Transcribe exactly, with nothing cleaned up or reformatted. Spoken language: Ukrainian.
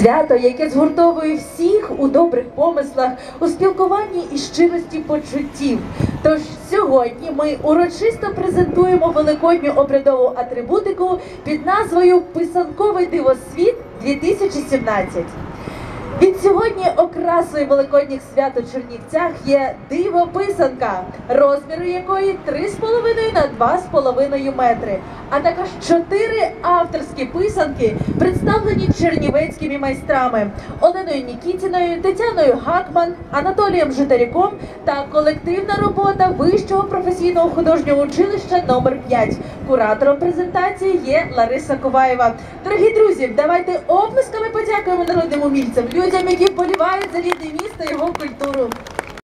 Свято, яке згуртовує всіх у добрих помислах, у спілкуванні і щирості почуттів. Тож сьогодні ми урочисто презентуємо великодню обрядову атрибутику під назвою «Писанковий дивосвіт дві тисячі сімнадцять». Від сьогодні окрасою великодніх свят у Чернівцях є диво-писанка, розміри якої три з половиною на два з половиною метри, а також чотири авторські писанки, представлені чернівецькими майстрами Оленою Нікітіною, Тетяною Гакман, Анатолієм Житаряком та колективна робота Вищого професійного художнього училища номер п'ять. Куратором презентації є Лариса Коваєва. Дорогі друзі, давайте оплесками подякуємо народним умільцям, людям, які вболівають за рідне місто і його культуру.